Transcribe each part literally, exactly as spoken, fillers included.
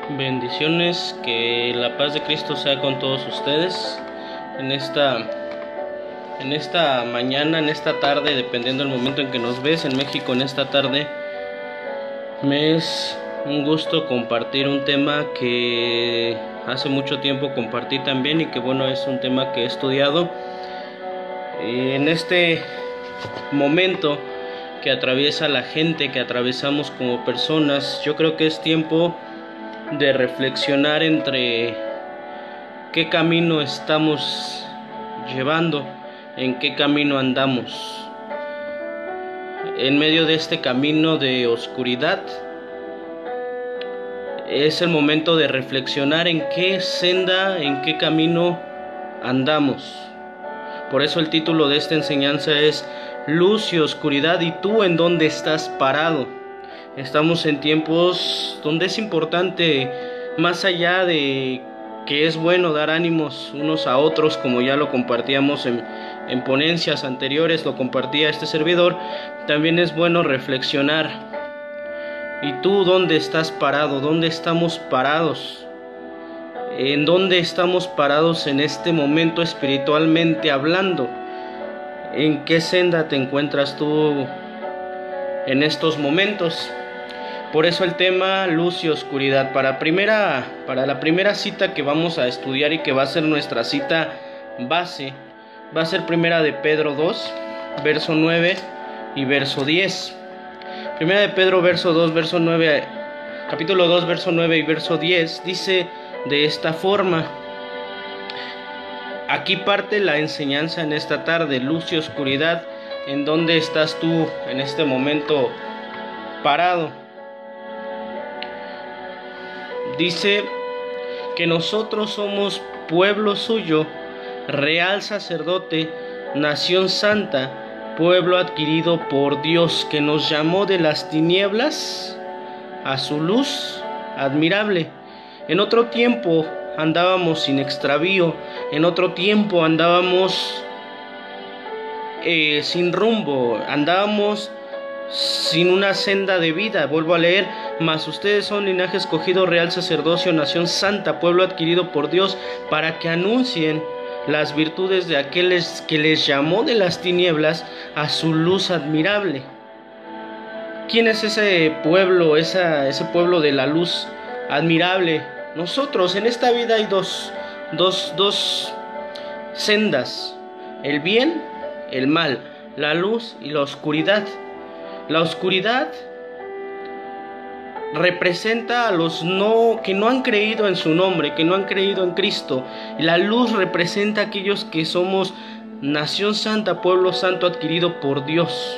Bendiciones, que la paz de Cristo sea con todos ustedes en esta, en esta mañana, en esta tarde, dependiendo del momento en que nos ves. En México, en esta tarde, me es un gusto compartir un tema que hace mucho tiempo compartí también y que bueno, es un tema que he estudiado. Y en este momento que atraviesa la gente, que atravesamos como personas, yo creo que es tiempo de reflexionar entre qué camino estamos llevando, en qué camino andamos. En medio de este camino de oscuridad, es el momento de reflexionar en qué senda, en qué camino andamos. Por eso el título de esta enseñanza es Luz y Oscuridad, y tú en dónde estás parado. Estamos en tiempos donde es importante, más allá de que es bueno dar ánimos unos a otros, como ya lo compartíamos en, en ponencias anteriores, lo compartía este servidor, también es bueno reflexionar. ¿Y tú dónde estás parado? ¿Dónde estamos parados? ¿En dónde estamos parados en este momento espiritualmente hablando? ¿En qué senda te encuentras tú en estos momentos? Por eso el tema luz y oscuridad. Para, primera, para la primera cita que vamos a estudiar y que va a ser nuestra cita base, va a ser primera de Pedro dos, verso nueve y verso diez. Primera de Pedro, verso dos, verso nueve, capítulo dos, verso nueve y verso diez, dice de esta forma. Aquí parte la enseñanza en esta tarde, luz y oscuridad. ¿En dónde estás tú en este momento parado? Dice que nosotros somos pueblo suyo, real sacerdote, nación santa, pueblo adquirido por Dios, que nos llamó de las tinieblas a su luz admirable. En otro tiempo andábamos sin extravío, en otro tiempo andábamos eh, sin rumbo, andábamos sin una senda de vida. Vuelvo a leer: mas ustedes son linaje escogido, real sacerdocio, nación santa, pueblo adquirido por Dios, para que anuncien las virtudes de aquel que les llamó de las tinieblas a su luz admirable. ¿Quién es ese pueblo, esa, ese pueblo de la luz admirable? Nosotros. En esta vida hay dos, dos, dos sendas: el bien, el mal, la luz y la oscuridad. La oscuridad representa a los no, que no han creído en su nombre, que no han creído en Cristo. Y la luz representa a aquellos que somos nación santa, pueblo santo adquirido por Dios.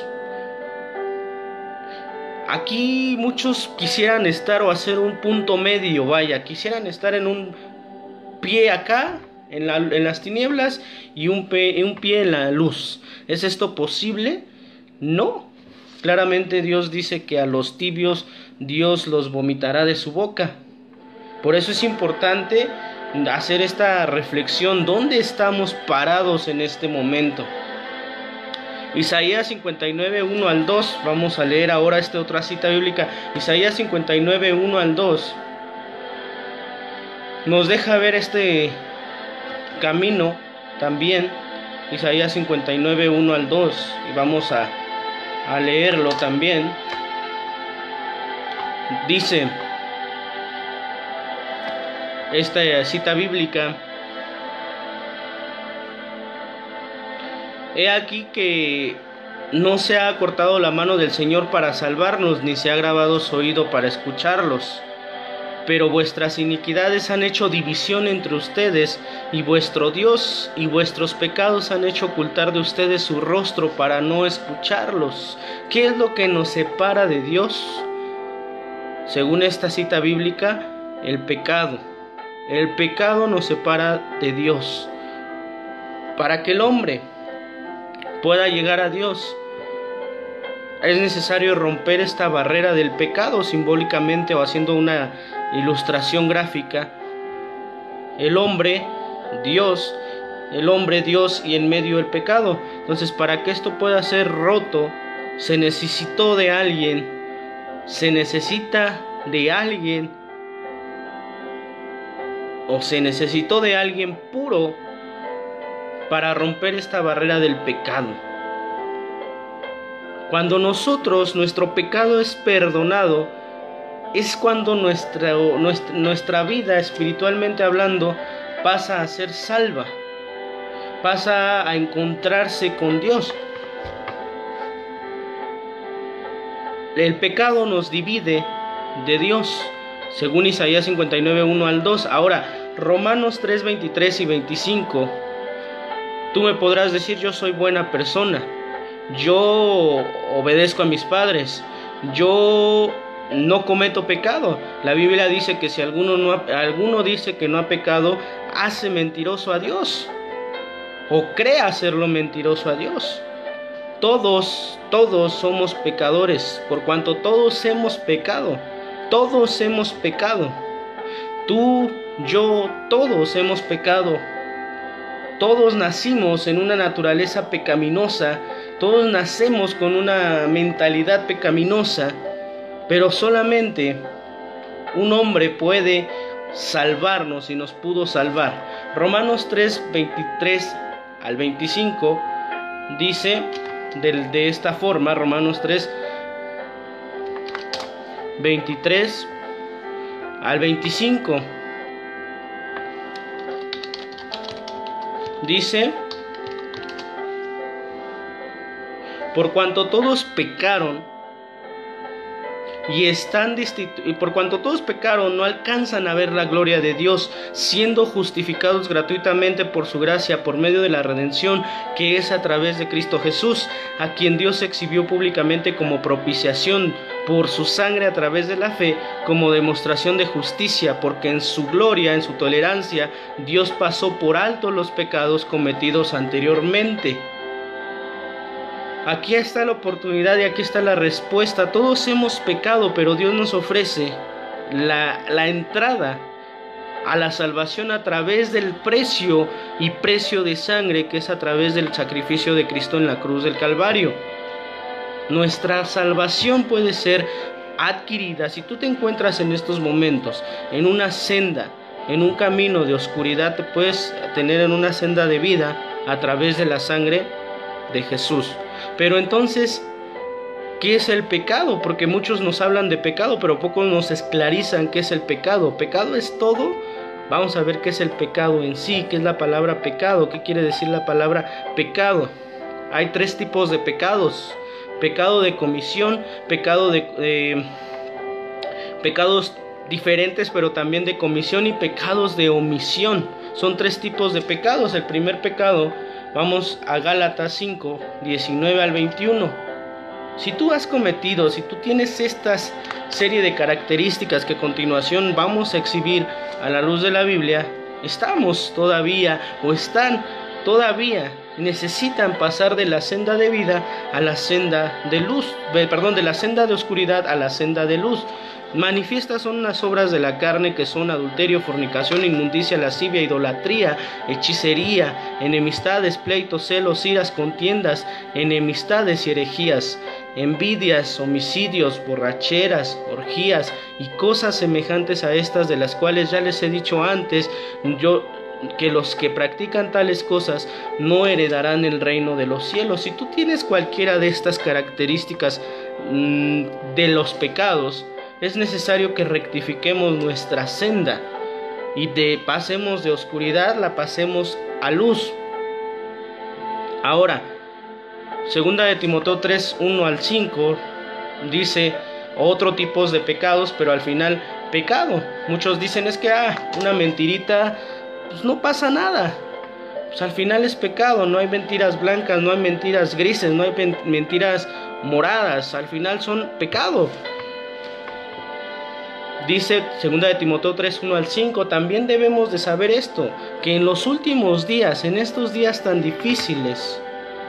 Aquí muchos quisieran estar o hacer un punto medio, vaya, quisieran estar en un pie acá, en, la, en las tinieblas, y un pie, un pie en la luz. ¿Es esto posible? No. Claramente Dios dice que a los tibios Dios los vomitará de su boca. Por eso es importante hacer esta reflexión. ¿Dónde estamos parados en este momento? Isaías cincuenta y nueve, uno al dos. Vamos a leer ahora esta otra cita bíblica. Isaías cincuenta y nueve, uno al dos. Nos deja ver este camino también. Isaías cincuenta y nueve, uno al dos. Y vamos a a leerlo también. Dice esta cita bíblica: he aquí que no se ha cortado la mano del Señor para salvarnos, ni se ha grabado su oído para escucharlos. Pero vuestras iniquidades han hecho división entre ustedes, y vuestro Dios y vuestros pecados han hecho ocultar de ustedes su rostro para no escucharlos. ¿Qué es lo que nos separa de Dios? Según esta cita bíblica, el pecado. El pecado nos separa de Dios. Para que el hombre pueda llegar a Dios, es necesario romper esta barrera del pecado, simbólicamente o haciendo una ilustración gráfica. El hombre, Dios, el hombre, Dios, y en medio el pecado. Entonces, para que esto pueda ser roto, se necesitó de alguien, se necesita de alguien o se necesitó de alguien puro para romper esta barrera del pecado. Cuando nosotros, nuestro pecado es perdonado, es cuando nuestra, nuestra, nuestra vida, espiritualmente hablando, pasa a ser salva, pasa a encontrarse con Dios. El pecado nos divide de Dios, según Isaías cincuenta y nueve, uno al dos. Ahora, Romanos tres, veintitrés y veinticinco. Tú me podrás decir, yo soy buena persona, yo obedezco a mis padres, yo no cometo pecado. La Biblia dice que si alguno, no ha, alguno dice que no ha pecado, hace mentiroso a Dios, o cree hacerlo mentiroso a Dios. Todos, todos somos pecadores, por cuanto todos hemos pecado, todos hemos pecado. Tú, yo, todos hemos pecado. Todos nacimos en una naturaleza pecaminosa, todos nacemos con una mentalidad pecaminosa, pero solamente un hombre puede salvarnos y nos pudo salvar. Romanos tres, veintitrés al veinticinco dice de, de esta forma, Romanos tres, veintitrés al veinticinco. Dice: por cuanto todos pecaron y están destitu- y por cuanto todos pecaron no alcanzan a ver la gloria de Dios, siendo justificados gratuitamente por su gracia por medio de la redención que es a través de Cristo Jesús, a quien Dios exhibió públicamente como propiciación por su sangre a través de la fe, como demostración de justicia, porque en su gloria, en su tolerancia, Dios pasó por alto los pecados cometidos anteriormente. Aquí está la oportunidad y aquí está la respuesta. Todos hemos pecado, pero Dios nos ofrece la, la entrada a la salvación a través del precio y precio de sangre, que es a través del sacrificio de Cristo en la cruz del Calvario. Nuestra salvación puede ser adquirida. Si tú te encuentras en estos momentos en una senda, en un camino de oscuridad, te puedes tener en una senda de vida a través de la sangre de Jesús. Pero entonces, ¿qué es el pecado? Porque muchos nos hablan de pecado, pero pocos nos esclarizan qué es el pecado. ¿Pecado es todo? Vamos a ver qué es el pecado en sí, qué es la palabra pecado, qué quiere decir la palabra pecado. Hay tres tipos de pecados: pecado de comisión, pecado de eh, pecados diferentes pero también de comisión, y pecados de omisión. Son tres tipos de pecados. El primer pecado, vamos a Gálatas cinco, diecinueve al veintiuno. Si tú has cometido, si tú tienes estas serie de características que a continuación vamos a exhibir a la luz de la Biblia, estamos todavía o están todavía necesitan pasar de la senda de vida a la senda de luz, perdón, de la senda de oscuridad a la senda de luz. Manifiestas son las obras de la carne, que son adulterio, fornicación, inmundicia, lascivia, idolatría, hechicería, enemistades, pleitos, celos, iras, contiendas, enemistades y herejías, envidias, homicidios, borracheras, orgías y cosas semejantes a estas, de las cuales ya les he dicho antes, yo que los que practican tales cosas no heredarán el reino de los cielos. Si tú tienes cualquiera de estas características mmm, de los pecados, es necesario que rectifiquemos nuestra senda y de pasemos de oscuridad, la pasemos a luz. Ahora, segunda de Timoteo tres, uno al cinco, dice otro tipo de pecados, pero al final pecado. Muchos dicen, es que ah, una mentirita, pues no pasa nada. Pues al final es pecado. No hay mentiras blancas, no hay mentiras grises, no hay mentiras moradas. Al final son pecado. Dice segunda de Timoteo tres, uno al cinco, también debemos de saber esto, que en los últimos días, en estos días tan difíciles,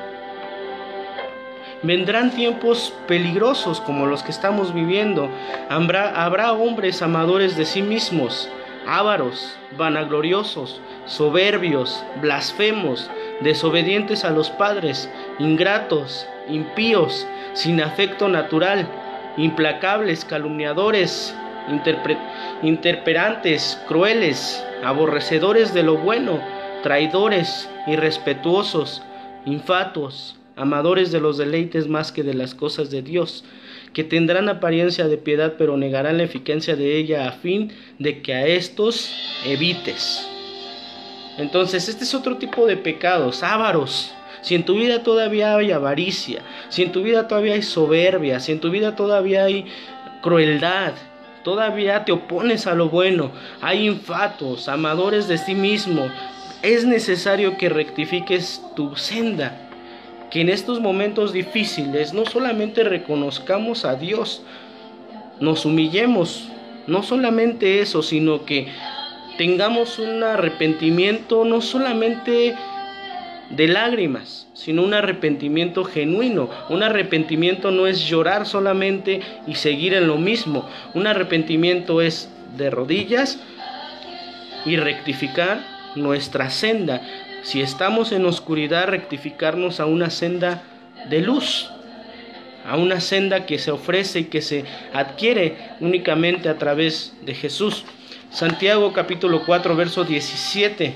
vendrán tiempos peligrosos como los que estamos viviendo. Habrá, habrá hombres amadores de sí mismos, ávaros, vanagloriosos, soberbios, blasfemos, desobedientes a los padres, ingratos, impíos, sin afecto natural, implacables, calumniadores, interpre, interperantes, crueles, aborrecedores de lo bueno, traidores, irrespetuosos, infatuos, amadores de los deleites más que de las cosas de Dios, que tendrán apariencia de piedad, pero negarán la eficacia de ella, a fin de que a estos evites. Entonces, este es otro tipo de pecados, ávaros. Si en tu vida todavía hay avaricia, si en tu vida todavía hay soberbia, si en tu vida todavía hay crueldad, todavía te opones a lo bueno, hay infatuos, amadores de sí mismo, es necesario que rectifiques tu senda. Que en estos momentos difíciles no solamente reconozcamos a Dios, nos humillemos, no solamente eso, sino que tengamos un arrepentimiento no solamente de lágrimas, sino un arrepentimiento genuino. Un arrepentimiento no es llorar solamente y seguir en lo mismo. Un arrepentimiento es de rodillas y rectificar nuestra senda. Si estamos en oscuridad, rectificarnos a una senda de luz, a una senda que se ofrece y que se adquiere únicamente a través de Jesús. Santiago capítulo cuatro, verso diecisiete.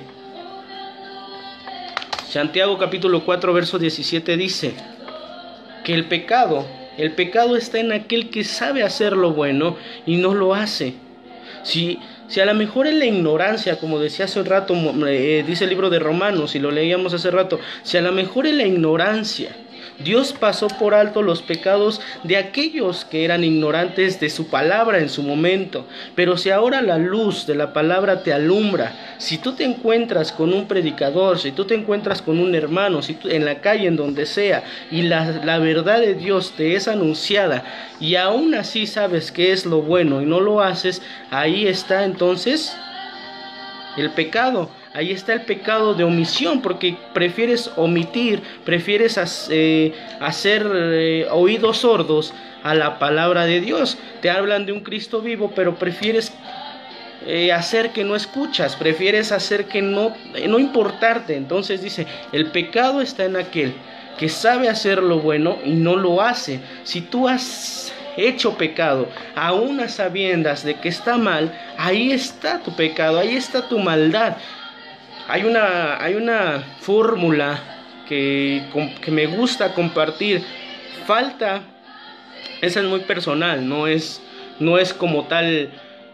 Santiago capítulo cuatro, verso diecisiete dice que el pecado, el pecado está en aquel que sabe hacer lo bueno y no lo hace. Si, si a lo mejor en la ignorancia, como decía hace un rato, eh, dice el libro de Romanos, y lo leíamos hace rato, si a lo mejor en la ignorancia Dios pasó por alto los pecados de aquellos que eran ignorantes de su palabra en su momento, pero si ahora la luz de la palabra te alumbra, si tú te encuentras con un predicador, si tú te encuentras con un hermano, si tú, en la calle, en donde sea, y la, la verdad de Dios te es anunciada, y aún así sabes qué es lo bueno y no lo haces, ahí está entonces el pecado. Ahí está el pecado de omisión, porque prefieres omitir, prefieres eh, hacer eh, oídos sordos a la palabra de Dios. Te hablan de un Cristo vivo, pero prefieres eh, hacer que no escuchas, prefieres hacer que no, eh, no importarte. Entonces dice, el pecado está en aquel que sabe hacer lo bueno y no lo hace. Si tú has hecho pecado, aún a sabiendas de que está mal, ahí está tu pecado, ahí está tu maldad. Hay una, hay una fórmula que, que me gusta compartir. Falta, esa es muy personal, no es, no es como tal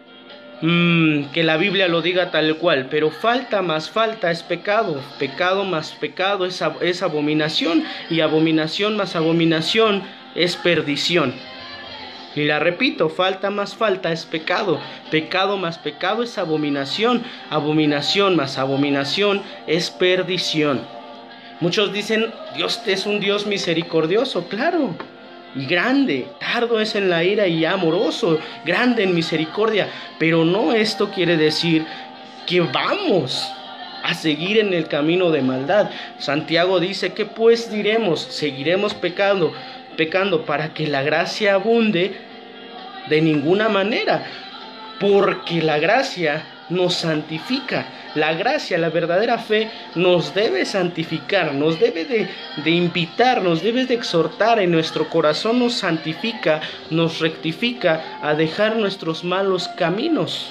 mmm, que la Biblia lo diga tal cual, pero falta más falta es pecado, pecado más pecado es, es abominación, y abominación más abominación es perdición. Y la repito, falta más falta es pecado, pecado más pecado es abominación, abominación más abominación es perdición. Muchos dicen, Dios es un Dios misericordioso, claro, y grande, tardo es en la ira y amoroso, grande en misericordia, pero no esto quiere decir que vamos a seguir en el camino de maldad. Santiago dice, ¿qué pues diremos? ¿Seguiremos pecando? pecando para que la gracia abunde? De ninguna manera, porque la gracia nos santifica. La gracia, la verdadera fe nos debe santificar, nos debe de, de invitar, nos debe de exhortar, en nuestro corazón nos santifica, nos rectifica a dejar nuestros malos caminos.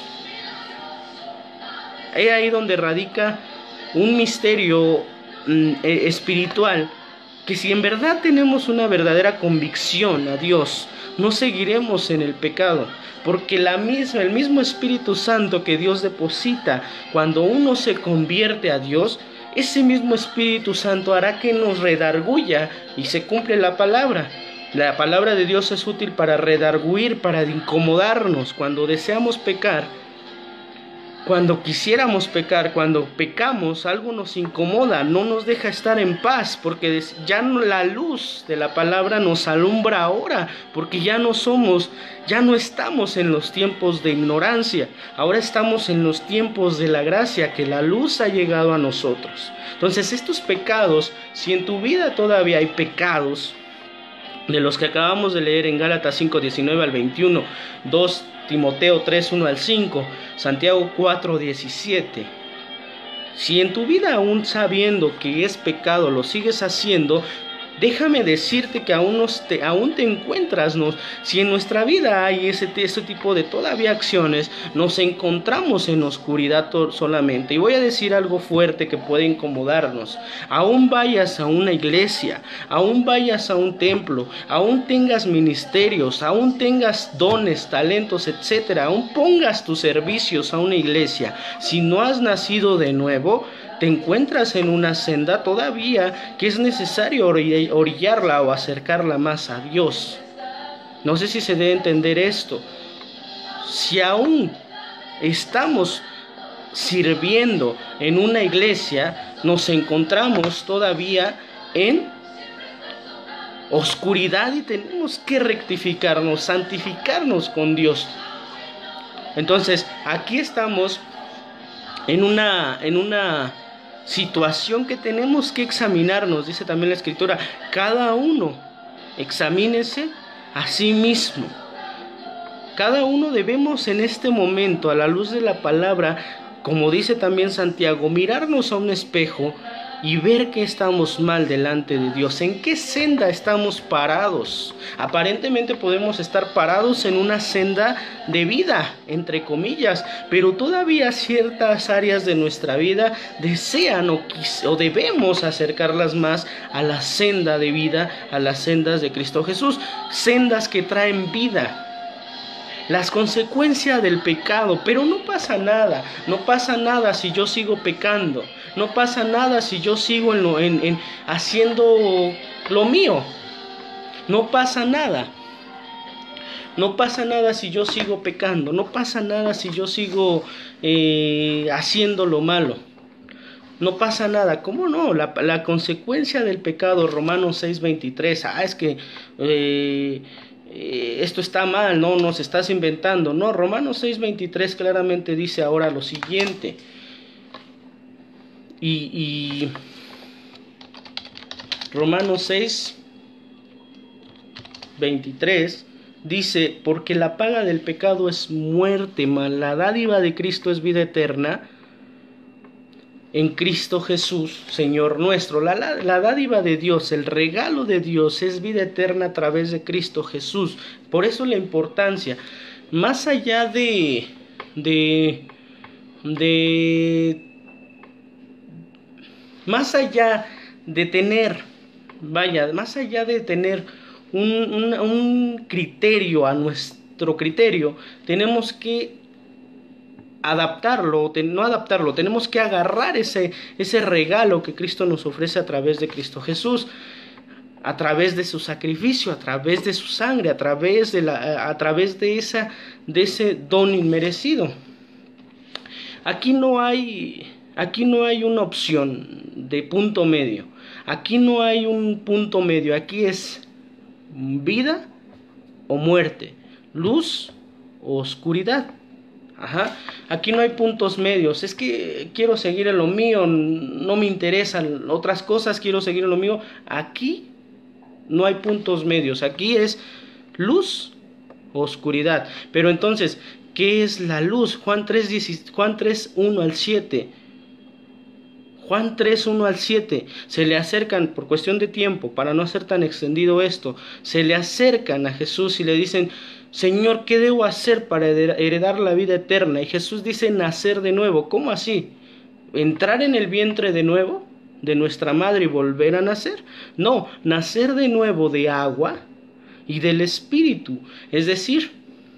Es ahí donde radica un misterio mm, espiritual, que si en verdad tenemos una verdadera convicción a Dios, no seguiremos en el pecado, porque la misma, el mismo Espíritu Santo que Dios deposita cuando uno se convierte a Dios, ese mismo Espíritu Santo hará que nos redarguya y se cumple la palabra. La palabra de Dios es útil para redarguir, para incomodarnos cuando deseamos pecar. Cuando quisiéramos pecar, cuando pecamos, algo nos incomoda, no nos deja estar en paz, porque ya no, la luz de la palabra nos alumbra ahora, porque ya no somos, ya no estamos en los tiempos de ignorancia, ahora estamos en los tiempos de la gracia, que la luz ha llegado a nosotros. Entonces estos pecados, si en tu vida todavía hay pecados, de los que acabamos de leer en Gálatas cinco, diecinueve al veintiuno, dos Timoteo tres, uno al cinco, Santiago cuatro, diecisiete. Si en tu vida, aún sabiendo que es pecado, lo sigues haciendo, déjame decirte que aún, nos te, aún te encuentras, nos, si en nuestra vida hay ese, ese tipo de todavía acciones, nos encontramos en oscuridad solamente. Y voy a decir algo fuerte que puede incomodarnos. Aún vayas a una iglesia, aún vayas a un templo, aún tengas ministerios, aún tengas dones, talentos, etcétera, aún pongas tus servicios a una iglesia, si no has nacido de nuevo, te encuentras en una senda todavía que es necesario orillarla o acercarla más a Dios. No sé si se debe entender esto. Si aún estamos sirviendo en una iglesia, nos encontramos todavía en oscuridad y tenemos que rectificarnos, santificarnos con Dios. Entonces, aquí estamos en una, en una situación que tenemos que examinarnos. Dice también la Escritura, cada uno examínese a sí mismo. Cada uno debemos en este momento, a la luz de la palabra, como dice también Santiago, mirarnos a un espejo y ver que estamos mal delante de Dios. ¿En qué senda estamos parados? Aparentemente podemos estar parados en una senda de vida, entre comillas, pero todavía ciertas áreas de nuestra vida desean o, o debemos acercarlas más a la senda de vida, a las sendas de Cristo Jesús, sendas que traen vida. Las consecuencias del pecado, pero no pasa nada, no pasa nada si yo sigo pecando, no pasa nada si yo sigo en lo, en, en, haciendo lo mío, no pasa nada, no pasa nada si yo sigo pecando, no pasa nada si yo sigo eh, haciendo lo malo, no pasa nada. ¿Cómo no? La, la consecuencia del pecado, Romanos seis veintitrés, ah, es que... Eh, esto está mal, no nos estás inventando. No, Romanos seis veintitrés claramente dice ahora lo siguiente. Y, y Romanos seis veintitrés dice, porque la paga del pecado es muerte, mas la dádiva de Cristo es vida eterna en Cristo Jesús, Señor nuestro. La, la, la dádiva de Dios, el regalo de Dios es vida eterna a través de Cristo Jesús. Por eso la importancia, más allá de, de, de, más allá de tener, vaya, más allá de tener un, un, un criterio a nuestro criterio, tenemos que adaptarlo, no adaptarlo, tenemos que agarrar ese, ese regalo que Cristo nos ofrece a través de Cristo Jesús, a través de su sacrificio, a través de su sangre, a través de, la, a través de, esa, de ese don inmerecido. Aquí no hay, aquí no hay una opción de punto medio, aquí no hay un punto medio, aquí es vida o muerte, luz o oscuridad. Ajá. Aquí no hay puntos medios, es que quiero seguir en lo mío, no me interesan otras cosas, quiero seguir en lo mío. Aquí no hay puntos medios, aquí es luz o oscuridad. Pero entonces, ¿qué es la luz? Juan tres, uno al siete. Juan tres, uno al siete, se le acercan, por cuestión de tiempo, para no hacer tan extendido esto, se le acercan a Jesús y le dicen, Señor, ¿qué debo hacer para heredar la vida eterna? Y Jesús dice, nacer de nuevo. ¿Cómo así? ¿Entrar en el vientre de nuevo de nuestra madre y volver a nacer? No, nacer de nuevo de agua y del Espíritu. Es decir,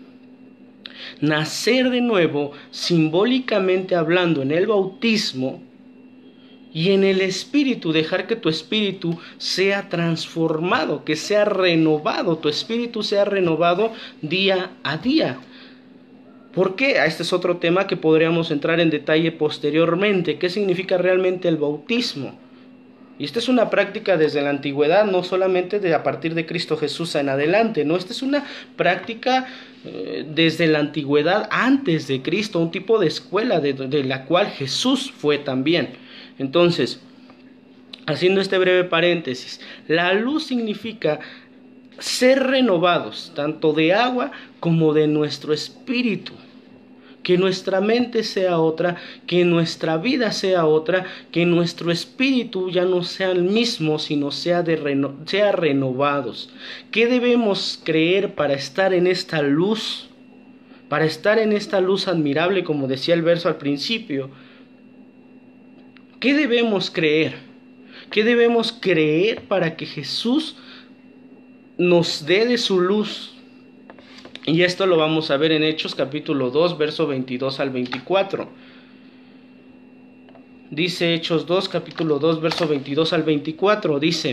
nacer de nuevo, simbólicamente hablando, en el bautismo, y en el espíritu, dejar que tu espíritu sea transformado, que sea renovado, tu espíritu sea renovado día a día. ¿Por qué? Este es otro tema que podríamos entrar en detalle posteriormente. ¿Qué significa realmente el bautismo? Y esta es una práctica desde la antigüedad, no solamente de a partir de Cristo Jesús en adelante, no, esta es una práctica eh, desde la antigüedad antes de Cristo, un tipo de escuela de, de la cual Jesús fue también. Entonces, haciendo este breve paréntesis, la luz significa ser renovados, tanto de agua como de nuestro espíritu, que nuestra mente sea otra, que nuestra vida sea otra, que nuestro espíritu ya no sea el mismo, sino sea, de reno- sea renovados. ¿Qué debemos creer para estar en esta luz? Para estar en esta luz admirable, como decía el verso al principio. ¿Qué debemos creer? ¿Qué debemos creer para que Jesús nos dé de su luz? Y esto lo vamos a ver en Hechos capítulo dos, verso veintidós al veinticuatro. Dice Hechos dos, capítulo dos, verso veintidós al veinticuatro. Dice: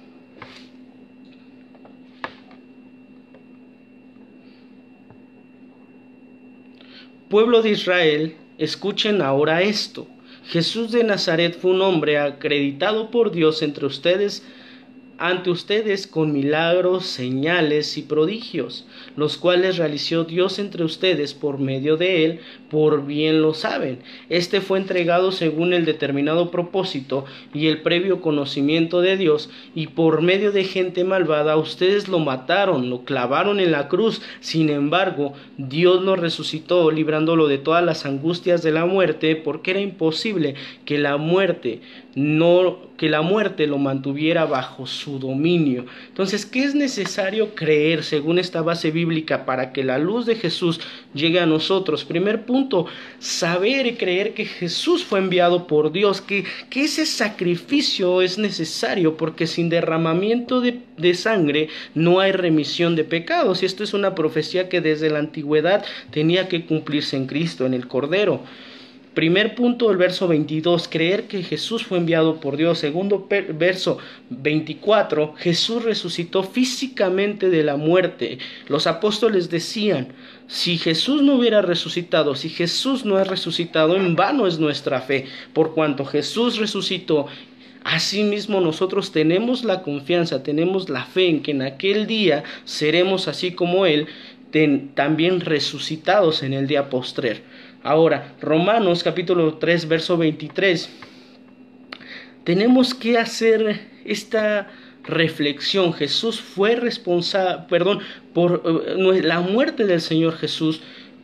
Pueblo de Israel, escuchen ahora esto. Jesús de Nazaret fue un hombre acreditado por Dios entre ustedes, ante ustedes con milagros, señales y prodigios, los cuales realizó Dios entre ustedes por medio de él, por bien lo saben. Este fue entregado según el determinado propósito y el previo conocimiento de Dios, y por medio de gente malvada ustedes lo mataron, lo clavaron en la cruz. Sin embargo, Dios lo resucitó, librándolo de todas las angustias de la muerte, porque era imposible que la muerte no que la muerte lo mantuviera bajo su dominio. Entonces, ¿qué es necesario creer según esta base bíblica para que la luz de Jesús llegue a nosotros? Primer punto, saber y creer que Jesús fue enviado por Dios, que, que ese sacrificio es necesario, porque sin derramamiento de, de sangre no hay remisión de pecados. Y esto es una profecía que desde la antigüedad tenía que cumplirse en Cristo, en el Cordero. Primer punto, el verso veintidós, creer que Jesús fue enviado por Dios. Segundo verso veinticuatro, Jesús resucitó físicamente de la muerte. Los apóstoles decían: si Jesús no hubiera resucitado, si Jesús no ha resucitado, en vano es nuestra fe. Por cuanto Jesús resucitó, asimismo nosotros tenemos la confianza, tenemos la fe en que en aquel día seremos así como Él, ten, también resucitados en el día postrer. Ahora, Romanos capítulo tres, verso veintitrés. Tenemos que hacer esta reflexión. Jesús fue responsable, perdón, por uh, la muerte del Señor Jesús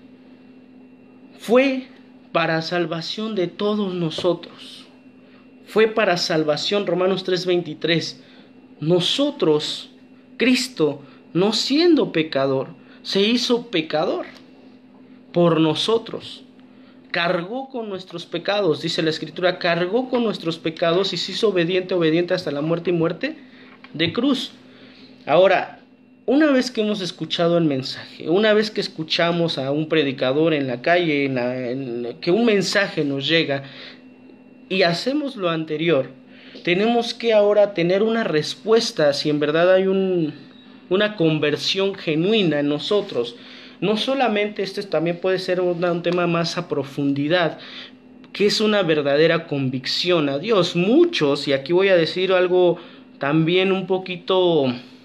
fue para salvación de todos nosotros. Fue para salvación, Romanos tres, veintitrés. Nosotros, Cristo, no siendo pecador, se hizo pecador por nosotros. Cargó con nuestros pecados, dice la Escritura, cargó con nuestros pecados y se hizo obediente, obediente hasta la muerte y muerte de cruz. Ahora, una vez que hemos escuchado el mensaje, una vez que escuchamos a un predicador en la calle, en la, en, que un mensaje nos llega y hacemos lo anterior, tenemos que ahora tener una respuesta si en verdad hay un, una conversión genuina en nosotros. No solamente este también puede ser un, un tema más a profundidad, que es una verdadera convicción a Dios. Muchos, y aquí voy a decir algo también un poquito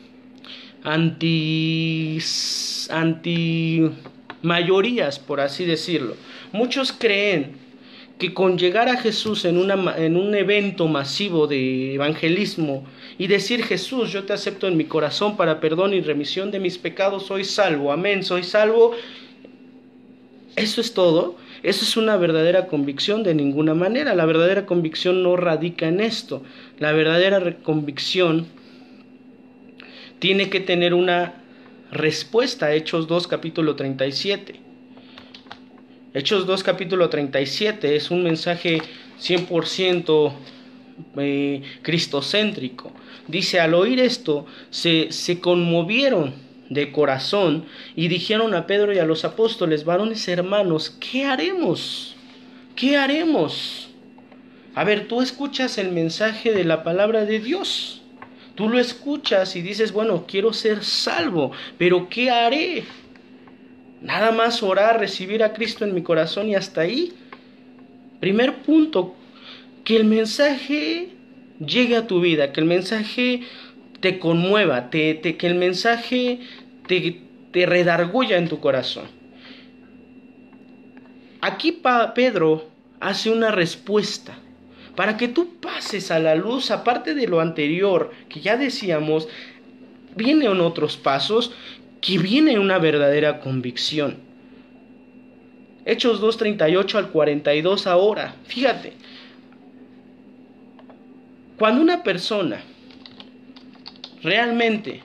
anti, anti mayorías, por así decirlo. Muchos creen que con llegar a Jesús en, una, en un evento masivo de evangelismo y decir: Jesús, yo te acepto en mi corazón para perdón y remisión de mis pecados, soy salvo, amén, soy salvo, ¿eso es todo? ¿Eso es una verdadera convicción? De ninguna manera. La verdadera convicción no radica en esto. La verdadera convicción tiene que tener una respuesta. Hechos dos, capítulo treinta y siete. Hechos dos, capítulo treinta y siete es un mensaje cien por ciento eh, cristocéntrico. Dice: al oír esto, se, se conmovieron de corazón y dijeron a Pedro y a los apóstoles: varones hermanos, ¿qué haremos? ¿Qué haremos? A ver, tú escuchas el mensaje de la palabra de Dios. Tú lo escuchas y dices: bueno, quiero ser salvo, pero ¿qué haré? Nada más orar, recibir a Cristo en mi corazón y hasta ahí. Primer punto, que el mensaje llegue a tu vida, que el mensaje te conmueva, te, te, que el mensaje te, te redarguya en tu corazón. Aquí pa, Pedro hace una respuesta. Para que tú pases a la luz, aparte de lo anterior que ya decíamos, vienen otros pasos, que viene una verdadera convicción. Hechos dos, treinta y ocho al cuarenta y dos ahora. Fíjate, cuando una persona realmente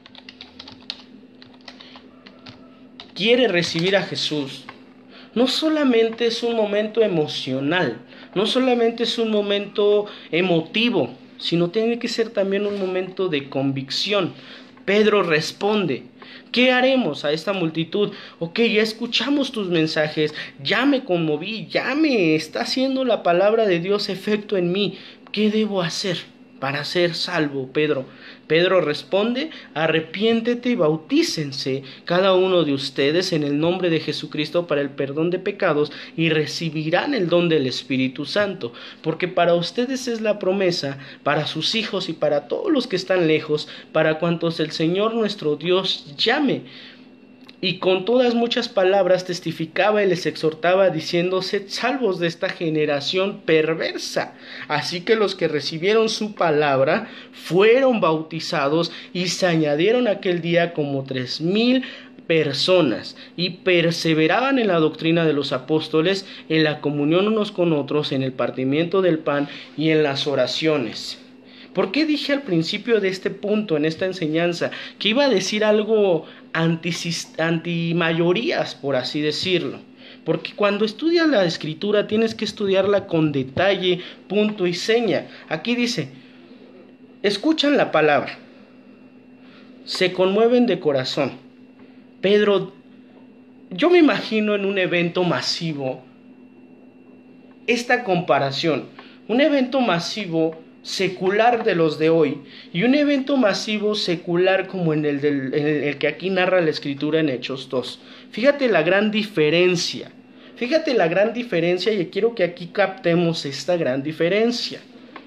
quiere recibir a Jesús, no solamente es un momento emocional, no solamente es un momento emotivo, sino tiene que ser también un momento de convicción. Pedro responde: ¿qué haremos a esta multitud? Ok, ya escuchamos tus mensajes, ya me conmoví, ya me está haciendo la palabra de Dios efecto en mí. ¿Qué debo hacer para ser salvo, Pedro? Pedro responde: arrepiéntete y bautícense cada uno de ustedes en el nombre de Jesucristo para el perdón de pecados y recibirán el don del Espíritu Santo, porque para ustedes es la promesa, para sus hijos y para todos los que están lejos, para cuantos el Señor nuestro Dios llame. Y con todas muchas palabras testificaba y les exhortaba diciendo: sed salvos de esta generación perversa. Así que los que recibieron su palabra fueron bautizados y se añadieron aquel día como tres mil personas, y perseveraban en la doctrina de los apóstoles, en la comunión unos con otros, en el partimiento del pan y en las oraciones. ¿Por qué dije al principio de este punto, en esta enseñanza, que iba a decir algo anti, anti mayorías, por así decirlo? Porque cuando estudias la escritura tienes que estudiarla con detalle, punto y seña. Aquí dice: escuchan la palabra, se conmueven de corazón. Pedro, yo me imagino en un evento masivo esta comparación, un evento masivo secular de los de hoy y un evento masivo secular como en el, del, en el que aquí narra la escritura en Hechos dos. Fíjate la gran diferencia, fíjate la gran diferencia, y quiero que aquí captemos esta gran diferencia.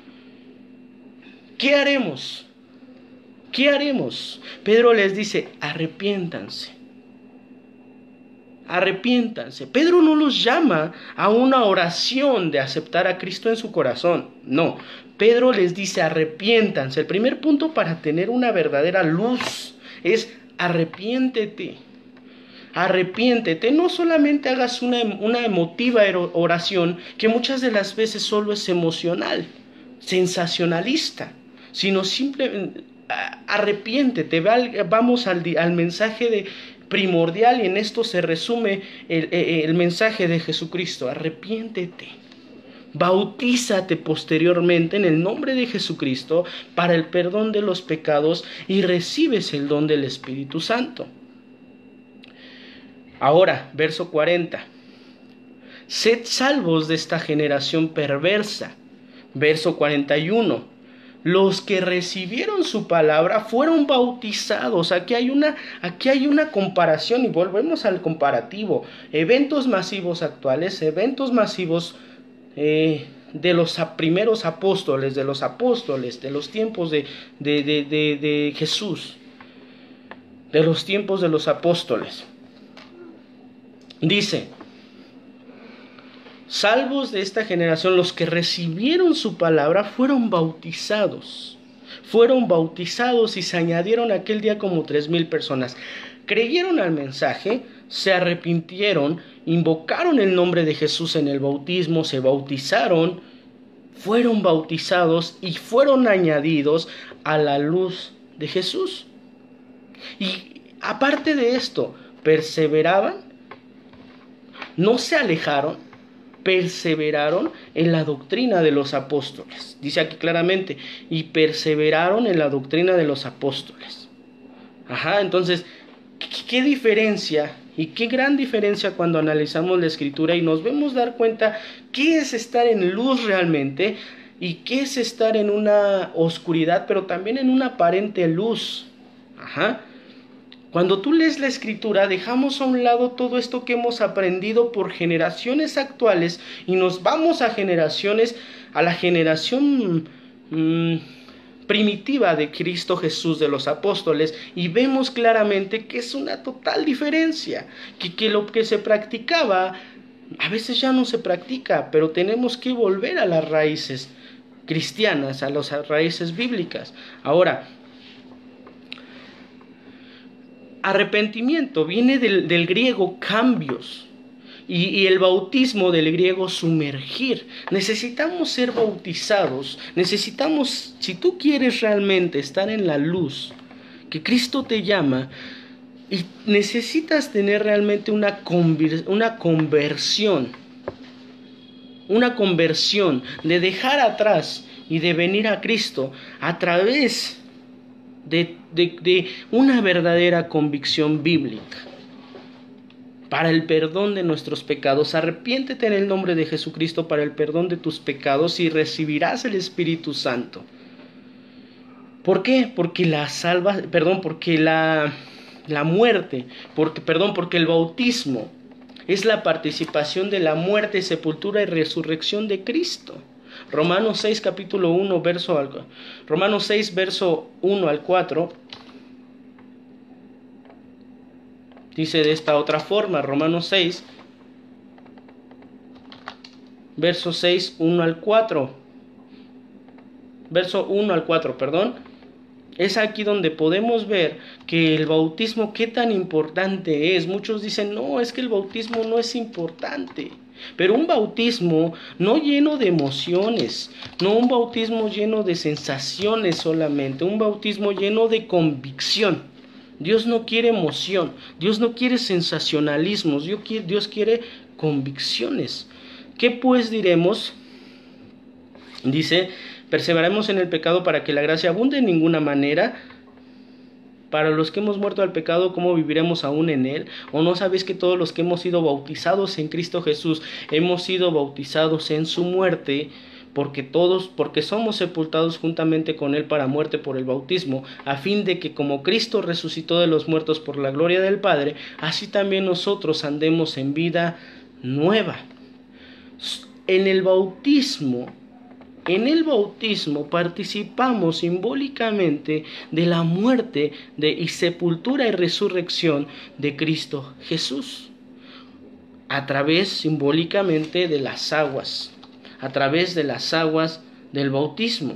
¿Qué haremos? ¿Qué haremos? Pedro les dice: arrepiéntanse. Arrepiéntanse. Pedro no los llama a una oración de aceptar a Cristo en su corazón. No, Pedro les dice: arrepiéntanse. El primer punto para tener una verdadera luz es: arrepiéntete. Arrepiéntete. No solamente hagas una, una emotiva oración, que muchas de las veces solo es emocional, sensacionalista, sino simplemente arrepiéntete. Vamos al, al mensaje de primordial, y en esto se resume el, el mensaje de Jesucristo: arrepiéntete, bautízate posteriormente en el nombre de Jesucristo para el perdón de los pecados y recibes el don del Espíritu Santo. Ahora, verso cuarenta: sed salvos de esta generación perversa. Verso cuarenta y uno: los que recibieron su palabra fueron bautizados. Aquí hay una, aquí hay una comparación, y volvemos al comparativo. Eventos masivos actuales, eventos masivos eh, de los primeros apóstoles, de los apóstoles, de los tiempos de, de, de, de, de Jesús, de los tiempos de los apóstoles. Dice: salvos de esta generación, los que recibieron su palabra fueron bautizados. Fueron bautizados y se añadieron aquel día como tres mil personas. Creyeron al mensaje, se arrepintieron, invocaron el nombre de Jesús en el bautismo, se bautizaron, fueron bautizados y fueron añadidos a la luz de Jesús. Y aparte de esto, perseveraban, no se alejaron, perseveraron en la doctrina de los apóstoles. Dice aquí claramente: y perseveraron en la doctrina de los apóstoles. Ajá, entonces, ¿qué, qué diferencia? Y qué gran diferencia cuando analizamos la escritura y nos vemos dar cuenta qué es estar en luz realmente y qué es estar en una oscuridad, pero también en una aparente luz. Ajá. Cuando tú lees la escritura, dejamos a un lado todo esto que hemos aprendido por generaciones actuales y nos vamos a generaciones, a la generación mmm, primitiva de Cristo Jesús, de los apóstoles, y vemos claramente que es una total diferencia, que, que lo que se practicaba a veces ya no se practica, pero tenemos que volver a las raíces cristianas, a las raíces bíblicas. Ahora, arrepentimiento viene del, del griego cambios. Y, y el bautismo del griego sumergir. Necesitamos ser bautizados. Necesitamos, si tú quieres realmente estar en la luz que Cristo te llama, y necesitas tener realmente una, conver, una conversión. Una conversión de dejar atrás y de venir a Cristo a través de, de, de una verdadera convicción bíblica. Para el perdón de nuestros pecados. Arrepiéntete en el nombre de Jesucristo para el perdón de tus pecados y recibirás el Espíritu Santo. ¿Por qué? Porque la salva, perdón, porque la, la muerte, porque, perdón, porque el bautismo es la participación de la muerte, sepultura y resurrección de Cristo. Romanos seis, capítulo uno, verso al, Romanos seis, verso uno al cuatro. Dice de esta otra forma, Romanos seis, verso seis, uno al cuatro. Verso uno al cuatro, perdón. Es aquí donde podemos ver que el bautismo qué tan importante es. Muchos dicen, no, es que el bautismo no es importante. Pero un bautismo no lleno de emociones, no un bautismo lleno de sensaciones solamente, un bautismo lleno de convicción. Dios no quiere emoción, Dios no quiere sensacionalismos, Dios quiere convicciones. ¿Qué pues diremos? Dice, perseveremos en el pecado para que la gracia abunde en ninguna manera. Para los que hemos muerto al pecado, ¿cómo viviremos aún en él? ¿O no sabéis que todos los que hemos sido bautizados en Cristo Jesús, hemos sido bautizados en su muerte? Porque todos, porque somos sepultados juntamente con él para muerte por el bautismo, a fin de que como Cristo resucitó de los muertos por la gloria del Padre, así también nosotros andemos en vida nueva. En el bautismo, en el bautismo participamos simbólicamente de la muerte de, y sepultura y resurrección de Cristo Jesús, a través simbólicamente de las aguas. A través de las aguas del bautismo.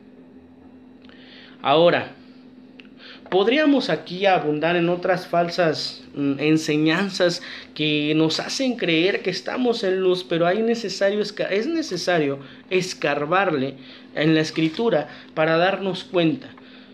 Ahora, podríamos aquí abundar en otras falsas mm, enseñanzas que nos hacen creer que estamos en luz, pero hay necesario, es necesario escarbarle en la Escritura para darnos cuenta.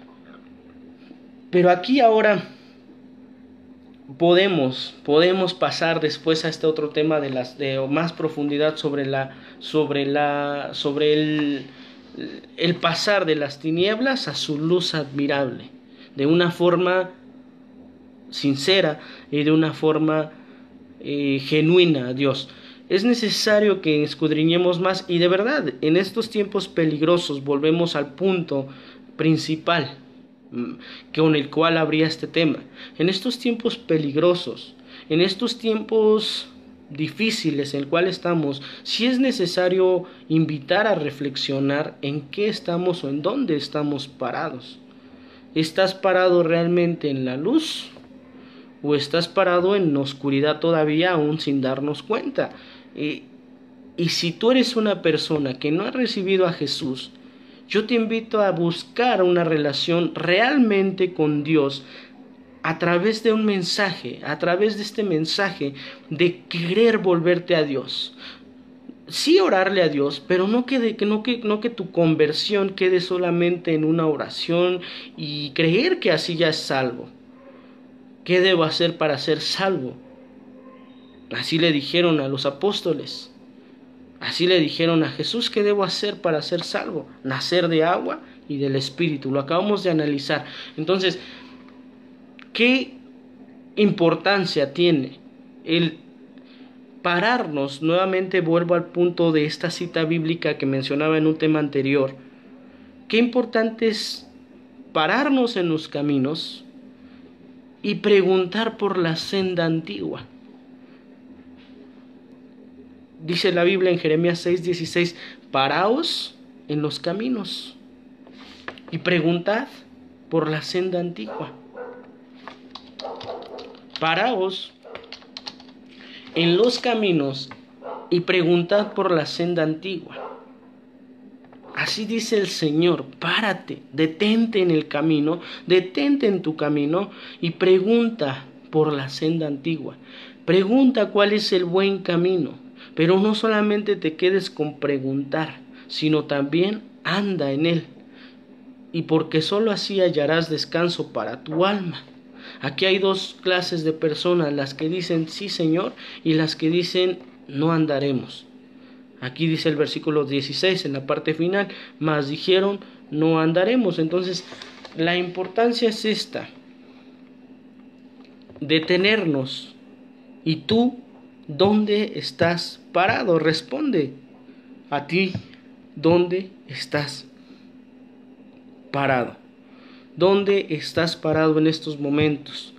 Pero aquí ahora Podemos, podemos pasar después a este otro tema de las de más profundidad sobre la sobre la sobre el, el pasar de las tinieblas a su luz admirable, de una forma sincera y de una forma eh, genuina a Dios. Es necesario que escudriñemos más y de verdad en estos tiempos peligrosos volvemos al punto principal con el cual habría este tema. En estos tiempos peligrosos, en estos tiempos difíciles en el cual estamos, sí es necesario invitar a reflexionar en qué estamos o en dónde estamos parados. ¿Estás parado realmente en la luz? ¿O estás parado en la oscuridad todavía aún sin darnos cuenta? Y, y si tú eres una persona que no ha recibido a Jesús, yo te invito a buscar una relación realmente con Dios a través de un mensaje, a través de este mensaje de querer volverte a Dios. Sí orarle a Dios, pero no que, que, no, que, no que tu conversión quede solamente en una oración y creer que así ya es salvo. ¿Qué debo hacer para ser salvo? Así le dijeron a los apóstoles. Así le dijeron a Jesús, ¿qué debo hacer para ser salvo? Nacer de agua y del Espíritu. Lo acabamos de analizar. Entonces, ¿qué importancia tiene el pararnos? Nuevamente vuelvo al punto de esta cita bíblica que mencionaba en un tema anterior. Qué importante es pararnos en los caminos y preguntar por la senda antigua. Dice la Biblia en Jeremías seis dieciséis, paraos en los caminos y preguntad por la senda antigua. Paraos en los caminos y preguntad por la senda antigua. Así dice el Señor, párate, detente en el camino, detente en tu camino y pregunta por la senda antigua. Pregunta cuál es el buen camino, pero no solamente te quedes con preguntar, sino también anda en él. Y porque sólo así hallarás descanso para tu alma. Aquí hay dos clases de personas, las que dicen sí Señor y las que dicen no andaremos. Aquí dice el versículo dieciséis en la parte final, mas dijeron no andaremos. Entonces la importancia es esta, detenernos. ¿Y tú dónde estás parado? Responde a ti, ¿dónde estás parado? ¿Dónde estás parado en estos momentos?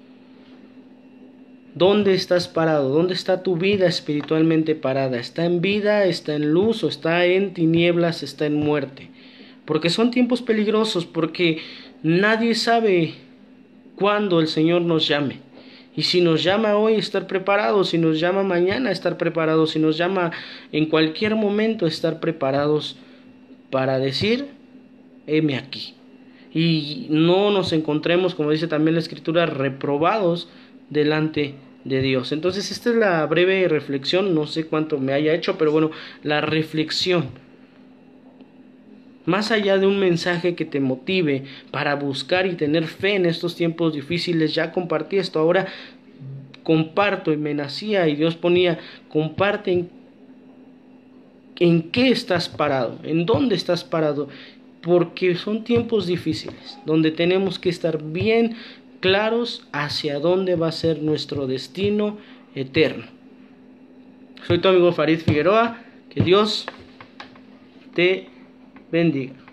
¿Dónde estás parado? ¿Dónde está tu vida espiritualmente parada? ¿Está en vida? ¿Está en luz? ¿O está en tinieblas? ¿Está en muerte? Porque son tiempos peligrosos, porque nadie sabe cuándo el Señor nos llame. Y si nos llama hoy, estar preparados. Si nos llama mañana, estar preparados. Si nos llama en cualquier momento, estar preparados para decir, heme aquí. Y no nos encontremos, como dice también la Escritura, reprobados delante de Dios. Entonces esta es la breve reflexión, no sé cuánto me haya hecho, pero bueno, la reflexión, más allá de un mensaje que te motive para buscar y tener fe en estos tiempos difíciles. Ya compartí esto, ahora comparto, y me nacía y Dios ponía, comparte en, en qué estás parado, en dónde estás parado, porque son tiempos difíciles, donde tenemos que estar bien claros hacia dónde va a ser nuestro destino eterno. Soy tu amigo Farid Figueroa, que Dios te bendiga.